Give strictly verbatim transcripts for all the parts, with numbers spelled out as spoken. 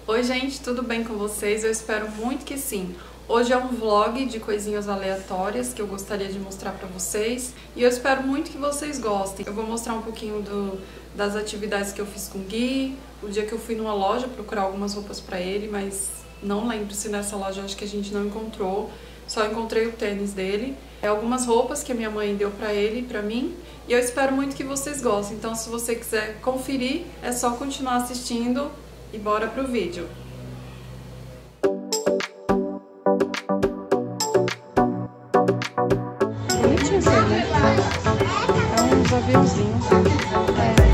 Oi gente, tudo bem com vocês? Eu espero muito que sim. Hoje é um vlog de coisinhas aleatórias que eu gostaria de mostrar pra vocês e eu espero muito que vocês gostem. Eu vou mostrar um pouquinho do, das atividades que eu fiz com o Gui, o dia que eu fui numa loja procurar algumas roupas pra ele, mas não lembro se nessa loja acho que a gente não encontrou, só encontrei o tênis dele. É algumas roupas que a minha mãe deu pra ele e pra mim e eu espero muito que vocês gostem. Então se você quiser conferir, é só continuar assistindo e bora pro vídeo. Bonitinho isso aí, né? É uns aviãozinhos. É.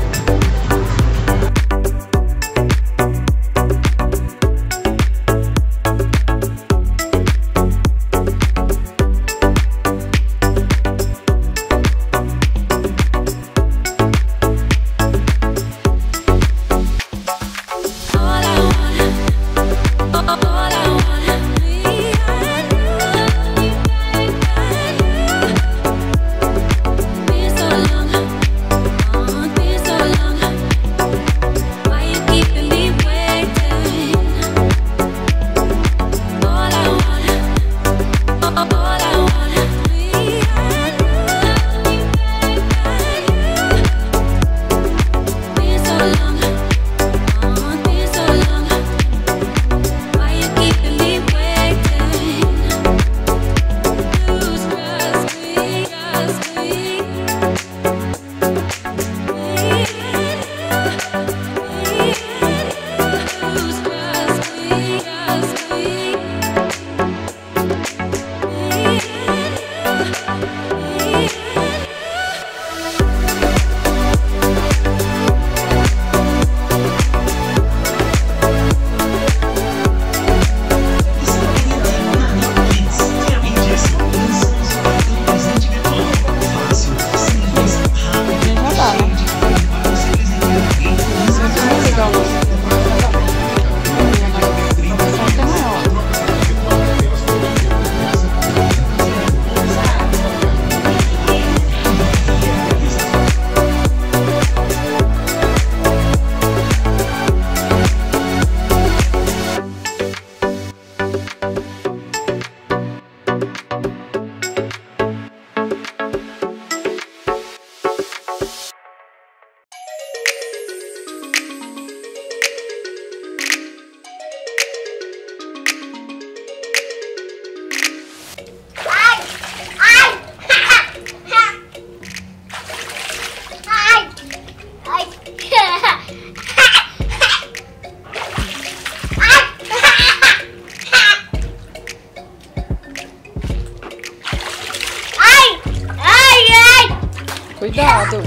Cuidado!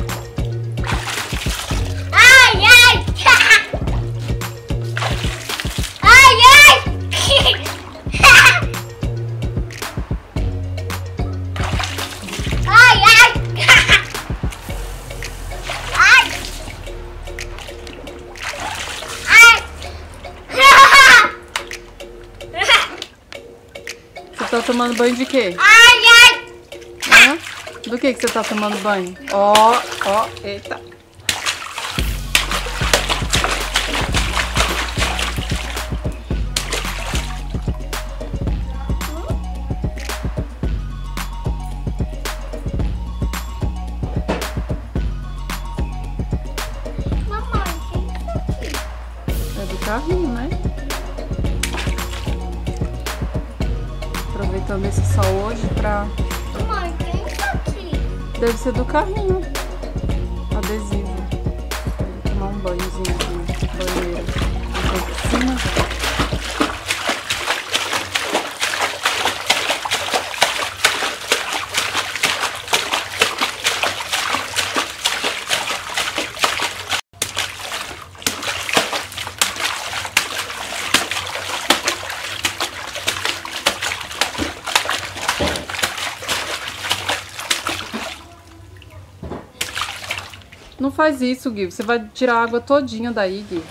Ai, ai! Ai, ai! Ai, ai! Você tá tomando banho de quê? Ai, ai! Hã? Do que que você tá tomando banho? Ó, ó, eita. Mamãe, o que é isso aqui? É do carrinho, né? Aproveitando esse sol hoje pra... Mamãe, o que é isso aqui? Deve ser do carrinho. Adesivo. Vou tomar um banhozinho de banheira. Aqui por cima. Não faz isso, Gui. Você vai tirar a água todinha daí, Gui.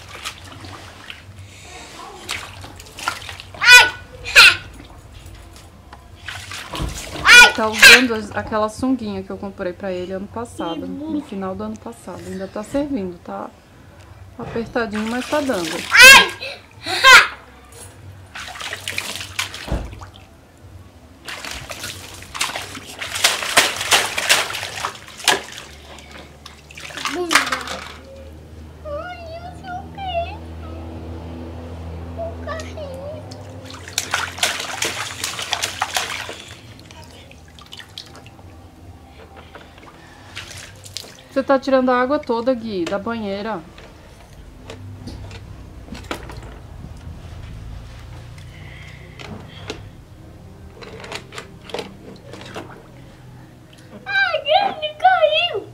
tá usando aquela sunguinha que eu comprei pra ele ano passado, no final do ano passado. Ainda tá servindo, tá apertadinho, mas tá dando. Ai! Você tá tirando a água toda, Gui, da banheira. Ai, ele caiu.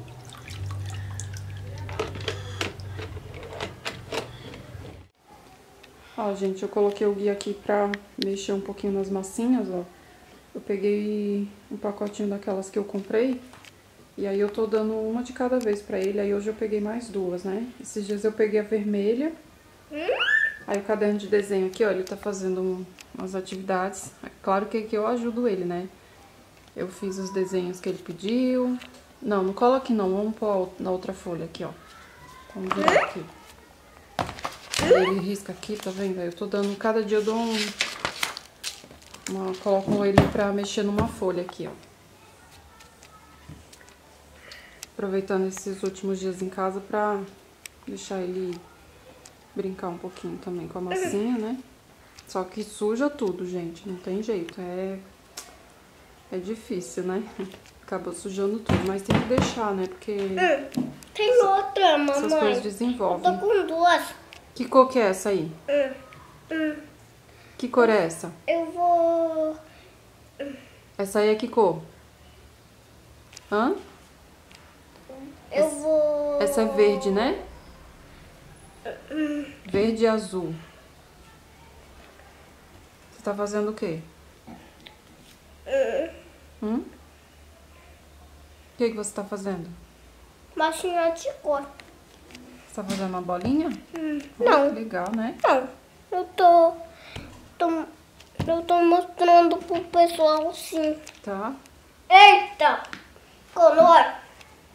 Ó, gente, eu coloquei o Gui aqui pra mexer um pouquinho nas massinhas, ó. Eu peguei um pacotinho daquelas que eu comprei. E aí eu tô dando uma de cada vez pra ele. Aí hoje eu peguei mais duas, né? Esses dias eu peguei a vermelha. Aí o caderno de desenho aqui, ó, ele tá fazendo um, umas atividades. Claro que aqui eu ajudo ele, né? Eu fiz os desenhos que ele pediu. Não, não cola aqui não, vamos pôr na outra folha aqui, ó. Vamos virar aqui. Aí ele risca aqui, tá vendo? Aí eu tô dando, cada dia eu dou um... Uma, coloco ele pra mexer numa folha aqui, ó. Aproveitando esses últimos dias em casa pra deixar ele brincar um pouquinho também com a massinha, né? Só que suja tudo, gente. Não tem jeito. É, é difícil, né? Acabou sujando tudo. Mas tem que deixar, né? Porque... Hum, tem outra, mamãe. Essas coisas desenvolvem. Eu tô com duas. Que cor que é essa aí? Hum, hum. Que cor é essa? Eu vou... Essa aí é que cor? Hã? Eu vou... Essa é verde, né? Verde e azul. Você tá fazendo o quê? Hum? O que que você tá fazendo? Massinha de cor. Você tá fazendo uma bolinha? Hum, Oh, não. que legal, né? Não. Eu tô... tô... Eu tô mostrando pro pessoal sim. Tá. Eita! Color.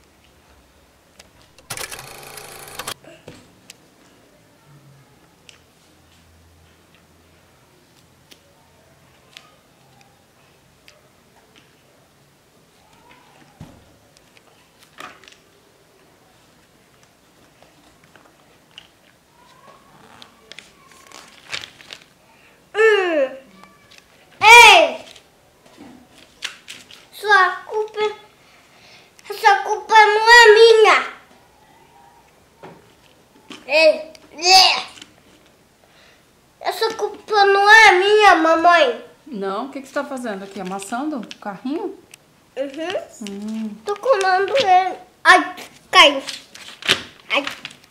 Essa culpa não é minha, mamãe. Não? O que, que você tá fazendo aqui? Amassando o carrinho? Uhum. Hum. Tô colando ele. Ai, caiu. Ai.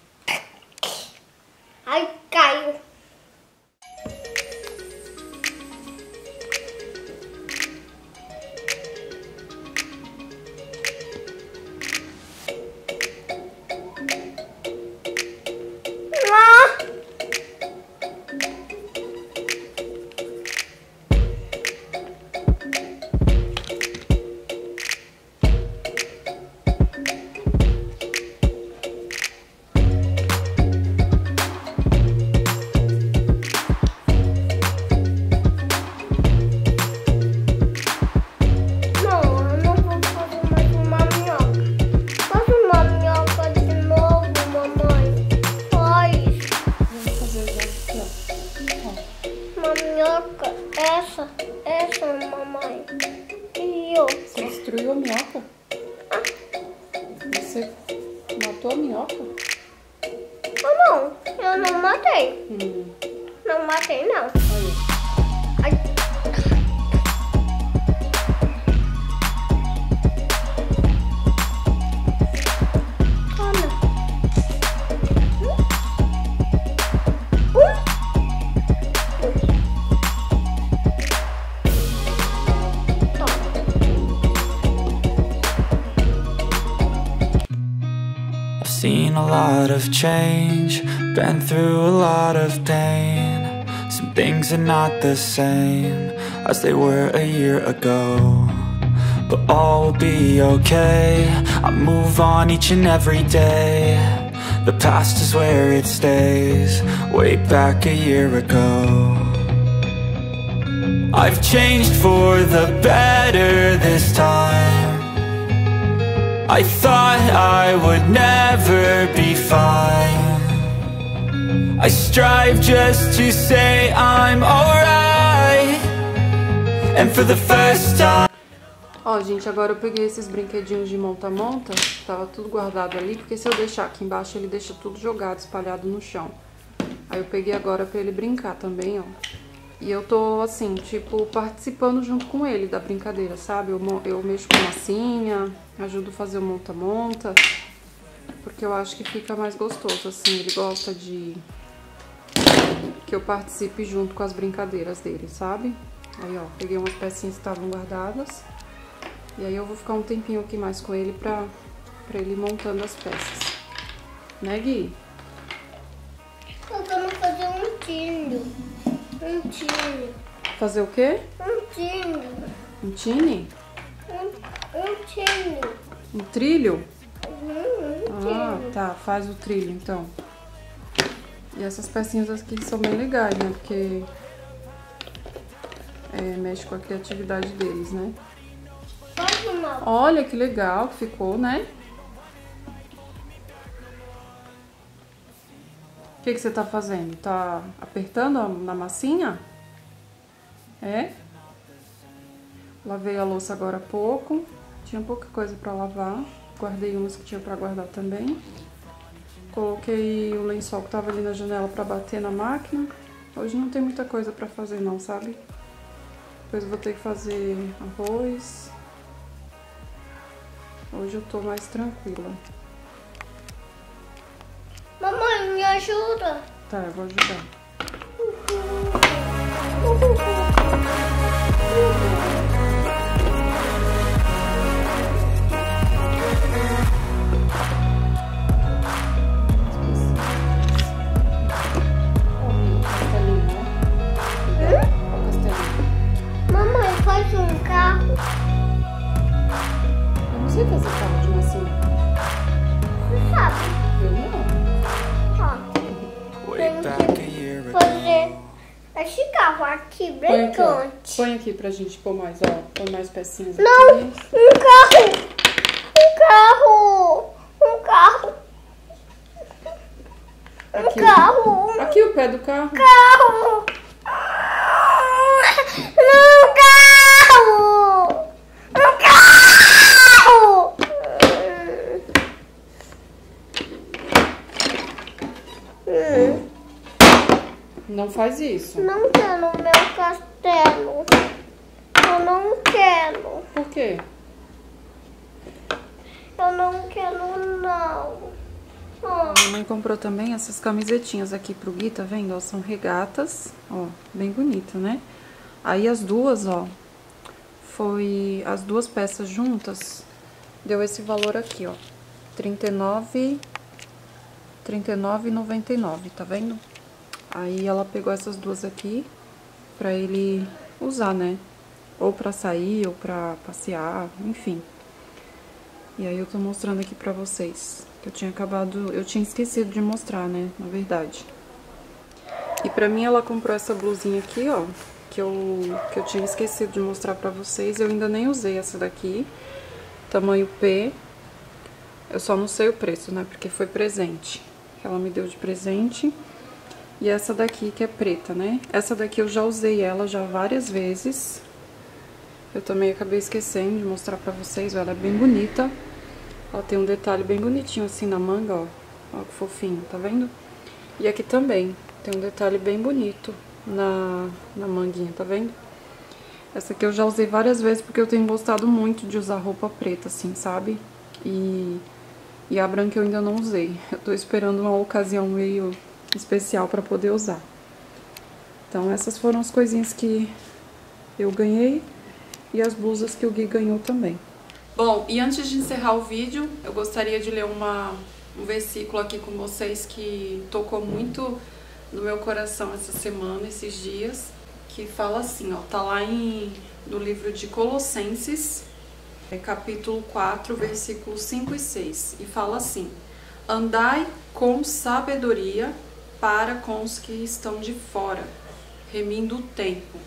Ai, caiu. Essa, essa, mamãe. E eu. Você destruiu a minhoca? Ah. Você matou a minhoca? Oh, não, eu não matei. Hum. Não matei, não. Olha. Ai. Seen a lot of change, been through a lot of pain. Some things are not the same as they were a year ago, but all will be okay. I move on each and every day. The past is where it stays, way back a year ago. I've changed for the better this time. I thought I would never be fine. I strive just to say I'm alright. And for the first time. Ó, gente, agora eu peguei esses brinquedinhos de monta-monta, tava tudo guardado ali, porque se eu deixar aqui embaixo, ele deixa tudo jogado, espalhado no chão. Aí eu peguei agora pra ele brincar também, ó. E eu tô, assim, tipo, participando junto com ele da brincadeira, sabe? Eu, eu mexo com massinha, ajudo a fazer o monta-monta, porque eu acho que fica mais gostoso, assim. Ele gosta de que eu participe junto com as brincadeiras dele, sabe? Aí, ó, peguei umas pecinhas que estavam guardadas. E aí eu vou ficar um tempinho aqui mais com ele pra, pra ele ir montando as peças. Né, Gui? Eu quero fazer um tino. Um tino. Fazer o quê? Um tino. Um tine? Um, um tino. Um trilho? Uhum, um Ah, tino. tá. Faz o trilho, então. E essas pecinhas aqui são bem legais, né? Porque é, mexe com a criatividade deles, né? Faz uma. Olha que legal que ficou, né? O que que você tá fazendo? Tá apertando na massinha? É? Lavei a louça agora há pouco. Tinha pouca coisa pra lavar. Guardei umas que tinha pra guardar também. Coloquei o lençol que tava ali na janela pra bater na máquina. Hoje não tem muita coisa pra fazer não, sabe? Depois eu vou ter que fazer arroz. Hoje eu tô mais tranquila. Mamãe, me ajuda. Tá, eu vou ajudar. Mamãe, faz um carro. Eu não sei fazer carro de massinha. Você sabe? Eu não. Ó, Way tem back a que year ago. fazer esse carro aqui, Põe aqui, ó. brincante. Põe aqui pra gente pôr mais, ó. Põe mais pecinhas Não, aqui. um carro. Um carro. Um carro. Um Aqui. carro. Um Aqui o pé do carro. carro. Um carro. Um carro. Hum. Não faz isso. Não quero meu castelo. Eu não quero. Por quê? Eu não quero, não. Oh. A mãe comprou também essas camisetinhas aqui pro Gui, tá vendo? Ó, são regatas, ó, bem bonita, né? Aí as duas, ó, foi as duas peças juntas, deu esse valor aqui, ó, trinta e nove reais e noventa e nove centavos, tá vendo? Aí ela pegou essas duas aqui pra ele usar, né? Ou pra sair, ou pra passear, enfim. E aí eu tô mostrando aqui pra vocês. Que eu tinha acabado... Eu tinha esquecido de mostrar, né? Na verdade. E pra mim ela comprou essa blusinha aqui, ó. Que eu, que eu tinha esquecido de mostrar pra vocês. Eu ainda nem usei essa daqui. Tamanho P. Eu só não sei o preço, né? Porque foi presente. Ela me deu de presente. E essa daqui que é preta, né? Essa daqui eu já usei ela já várias vezes. Eu também acabei esquecendo de mostrar pra vocês. Ela é bem bonita. Ela tem um detalhe bem bonitinho assim na manga, ó. Ó que fofinho, tá vendo? E aqui também tem um detalhe bem bonito na, na manguinha, tá vendo? Essa aqui eu já usei várias vezes porque eu tenho gostado muito de usar roupa preta, assim, sabe? E, e a branca eu ainda não usei. Eu tô esperando uma ocasião meio especial pra poder usar. Então essas foram as coisinhas que eu ganhei e as blusas que o Gui ganhou também. Bom, e antes de encerrar o vídeo, eu gostaria de ler uma, um versículo aqui com vocês que tocou muito no meu coração essa semana, esses dias, que fala assim, ó, tá lá em, no livro de Colossenses, é capítulo quatro, versículos cinco e seis, e fala assim: andai com sabedoria para com os que estão de fora, remindo o tempo.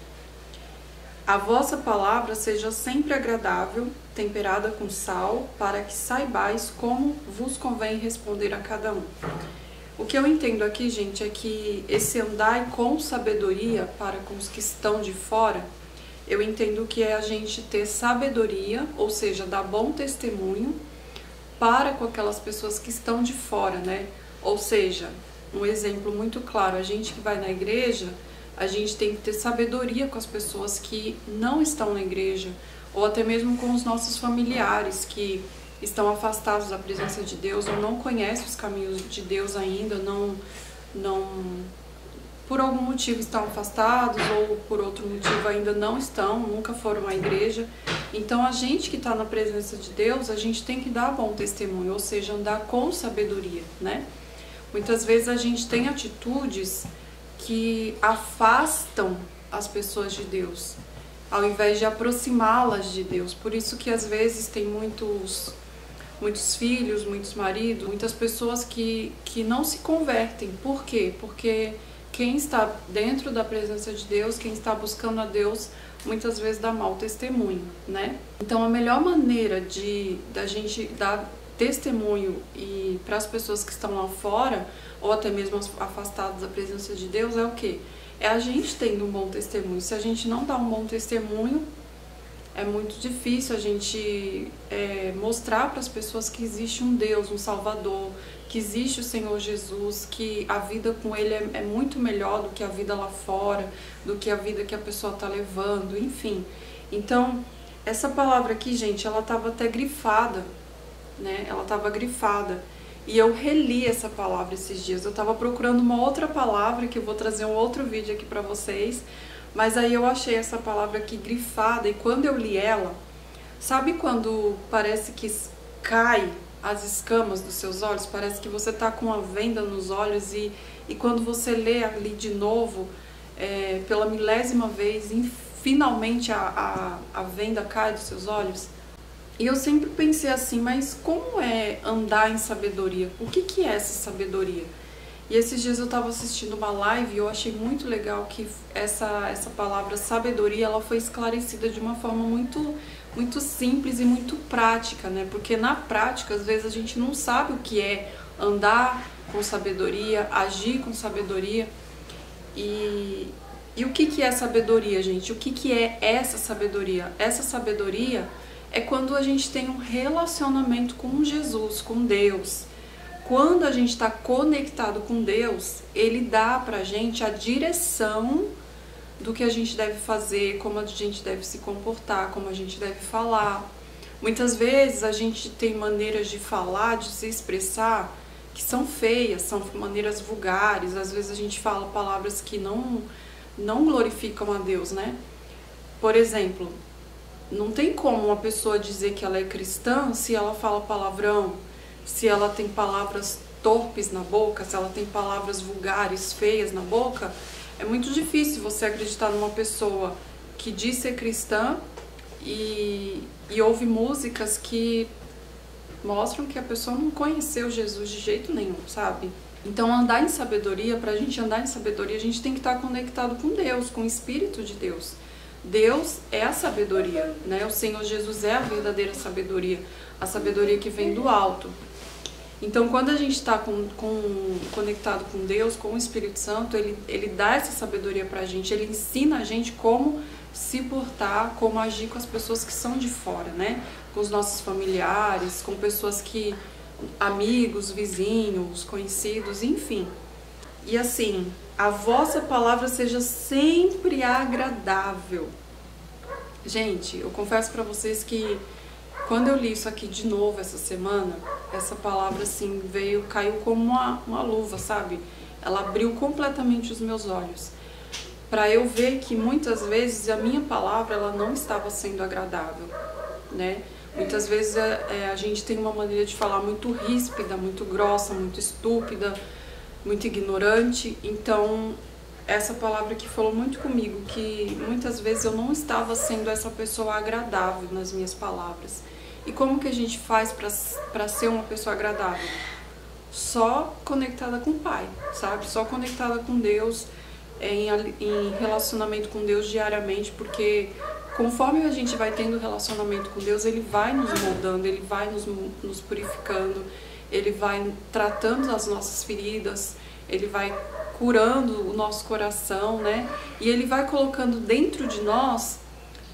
A vossa palavra seja sempre agradável, temperada com sal, para que saibais como vos convém responder a cada um. O que eu entendo aqui, gente, é que esse andar com sabedoria para com os que estão de fora, eu entendo que é a gente ter sabedoria, ou seja, dar bom testemunho para com aquelas pessoas que estão de fora, né? Ou seja, um exemplo muito claro, a gente que vai na igreja, a gente tem que ter sabedoria com as pessoas que não estão na igreja, ou até mesmo com os nossos familiares que estão afastados da presença de Deus, ou não conhecem os caminhos de Deus ainda, não, não, por algum motivo estão afastados, ou por outro motivo ainda não estão, nunca foram à igreja. Então a gente que está na presença de Deus, a gente tem que dar bom testemunho, ou seja, andar com sabedoria, né? Muitas vezes a gente tem atitudes que afastam as pessoas de Deus, ao invés de aproximá-las de Deus. Por isso que às vezes tem muitos, muitos filhos, muitos maridos, muitas pessoas que, que não se convertem. Por quê? Porque quem está dentro da presença de Deus, quem está buscando a Deus, muitas vezes dá mau testemunho, né? Então a melhor maneira de da gente dar testemunho e para as pessoas que estão lá fora, ou até mesmo afastadas da presença de Deus, é o quê? É a gente tendo um bom testemunho. Se a gente não dá um bom testemunho, é muito difícil a gente é, mostrar para as pessoas que existe um Deus, um Salvador, que existe o Senhor Jesus, que a vida com Ele é, é muito melhor do que a vida lá fora, do que a vida que a pessoa está levando, enfim. Então, essa palavra aqui, gente, ela estava até grifada, né? Ela estava grifada. E eu reli essa palavra esses dias. Eu estava procurando uma outra palavra, que eu vou trazer um outro vídeo aqui para vocês, mas aí eu achei essa palavra aqui grifada, e quando eu li ela, sabe quando parece que cai as escamas dos seus olhos? Parece que você tá com uma venda nos olhos e, e quando você lê ali de novo, é, pela milésima vez, e finalmente a, a, a venda cai dos seus olhos. E eu sempre pensei assim, mas como é andar em sabedoria? O que, que é essa sabedoria? E esses dias eu estava assistindo uma live e eu achei muito legal que essa, essa palavra sabedoria, ela foi esclarecida de uma forma muito, muito simples e muito prática, né? Porque na prática, às vezes, a gente não sabe o que é andar com sabedoria, agir com sabedoria. E, e o que, que é sabedoria, gente? O que, que é essa sabedoria? Essa sabedoria é quando a gente tem um relacionamento com Jesus, com Deus. Quando a gente está conectado com Deus, Ele dá pra gente a direção do que a gente deve fazer, como a gente deve se comportar, como a gente deve falar. Muitas vezes a gente tem maneiras de falar, de se expressar, que são feias, são maneiras vulgares. Às vezes a gente fala palavras que não, não glorificam a Deus, né? Por exemplo, não tem como uma pessoa dizer que ela é cristã se ela fala palavrão, se ela tem palavras torpes na boca, se ela tem palavras vulgares, feias na boca. É muito difícil você acreditar numa pessoa que diz ser cristã e, e ouve músicas que mostram que a pessoa não conheceu Jesus de jeito nenhum, sabe? Então, andar em sabedoria, pra gente andar em sabedoria, a gente tem que estar conectado com Deus, com o Espírito de Deus. Deus é a sabedoria, né? O Senhor Jesus é a verdadeira sabedoria, a sabedoria que vem do alto. Então, quando a gente está com, com, conectado com Deus, com o Espírito Santo, ele, ele dá essa sabedoria pra gente, ele ensina a gente como se portar, como agir com as pessoas que são de fora, né? Com os nossos familiares, com pessoas que, amigos, vizinhos, conhecidos, enfim. E assim, a vossa palavra seja sempre agradável. Gente, eu confesso pra vocês que quando eu li isso aqui de novo essa semana, essa palavra assim veio, caiu como uma, uma luva, sabe? Ela abriu completamente os meus olhos para eu ver que muitas vezes a minha palavra ela não estava sendo agradável, né? Muitas vezes é, a gente tem uma maneira de falar muito ríspida, muito grossa, muito estúpida, muito ignorante. Então essa palavra que falou muito comigo, que muitas vezes eu não estava sendo essa pessoa agradável nas minhas palavras. E como que a gente faz para ser uma pessoa agradável? Só conectada com o Pai, sabe? Só conectada com Deus, em, em relacionamento com Deus diariamente, porque conforme a gente vai tendo relacionamento com Deus, Ele vai nos moldando, Ele vai nos, nos purificando, Ele vai tratando as nossas feridas, Ele vai curando o nosso coração, né? E Ele vai colocando dentro de nós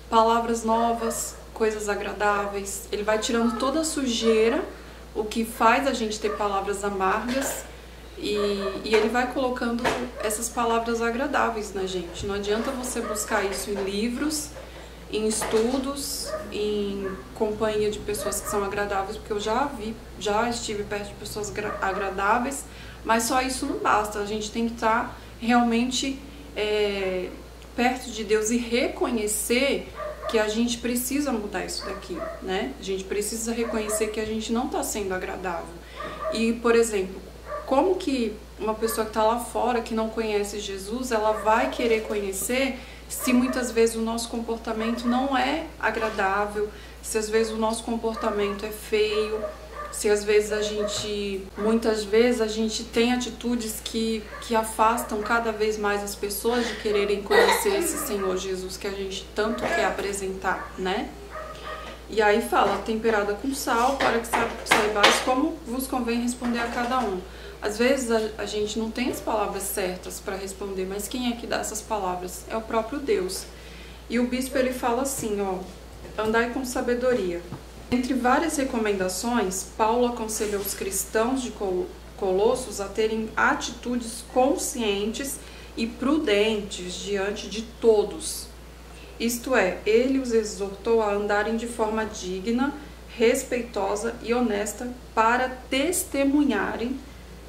palavras novas, coisas agradáveis. Ele vai tirando toda a sujeira, o que faz a gente ter palavras amargas, e, e ele vai colocando essas palavras agradáveis na gente. Não adianta você buscar isso em livros, em estudos, em companhia de pessoas que são agradáveis, porque eu já vi, já estive perto de pessoas agradáveis, mas só isso não basta. A gente tem que estar realmente é, perto de Deus e reconhecer que a gente precisa mudar isso daqui, né? A gente precisa reconhecer que a gente não está sendo agradável. E, por exemplo, como que uma pessoa que está lá fora, que não conhece Jesus, ela vai querer conhecer se muitas vezes o nosso comportamento não é agradável, se às vezes o nosso comportamento é feio, se às vezes a gente, muitas vezes a gente tem atitudes que, que afastam cada vez mais as pessoas de quererem conhecer esse Senhor Jesus que a gente tanto quer apresentar, né? E aí fala, temperada com sal, para que saibais como vos convém responder a cada um. Às vezes a, a gente não tem as palavras certas para responder, mas quem é que dá essas palavras? É o próprio Deus. E o bispo ele fala assim, ó, andai com sabedoria. Entre várias recomendações, Paulo aconselhou os cristãos de Colossos a terem atitudes conscientes e prudentes diante de todos. Isto é, ele os exortou a andarem de forma digna, respeitosa e honesta para testemunharem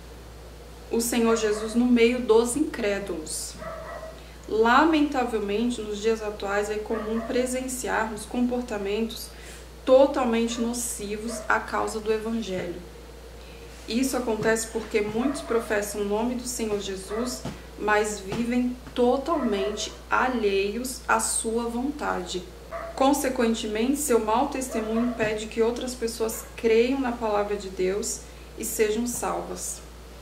o Senhor Jesus no meio dos incrédulos. Lamentavelmente, nos dias atuais, é comum presenciarmos comportamentos totalmente nocivos à causa do Evangelho. Isso acontece porque muitos professam o nome do Senhor Jesus, mas vivem totalmente alheios à sua vontade. Consequentemente, seu mau testemunho impede que outras pessoas creiam na palavra de Deus e sejam salvas.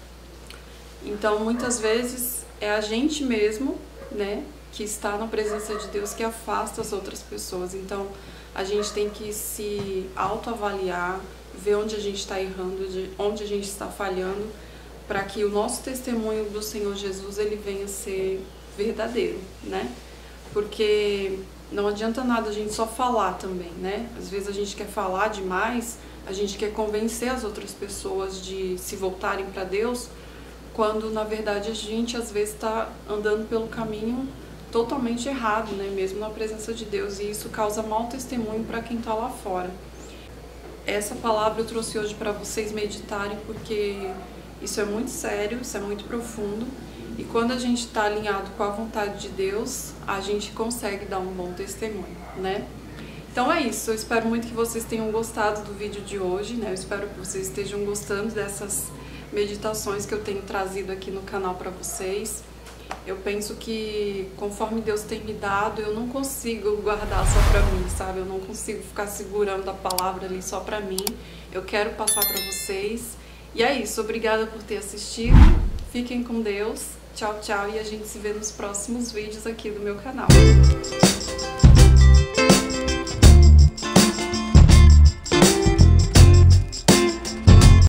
Então, muitas vezes, é a gente mesmo, né, que está na presença de Deus que afasta as outras pessoas. Então, a gente tem que se autoavaliar, ver onde a gente está errando, onde a gente está falhando, para que o nosso testemunho do Senhor Jesus ele venha a ser verdadeiro, né? Porque não adianta nada a gente só falar também, né? Às vezes a gente quer falar demais, a gente quer convencer as outras pessoas de se voltarem para Deus, quando na verdade a gente às vezes está andando pelo caminho totalmente errado, né? Mesmo na presença de Deus, e isso causa mau testemunho para quem está lá fora. Essa palavra eu trouxe hoje para vocês meditarem, porque isso é muito sério, isso é muito profundo, e quando a gente está alinhado com a vontade de Deus, a gente consegue dar um bom testemunho, né? Então é isso, eu espero muito que vocês tenham gostado do vídeo de hoje, né? Eu espero que vocês estejam gostando dessas meditações que eu tenho trazido aqui no canal para vocês. Eu penso que conforme Deus tem me dado, eu não consigo guardar só pra mim, sabe? Eu não consigo ficar segurando a palavra ali só pra mim. Eu quero passar pra vocês. E é isso, obrigada por ter assistido. Fiquem com Deus. Tchau, tchau. E a gente se vê nos próximos vídeos aqui do meu canal.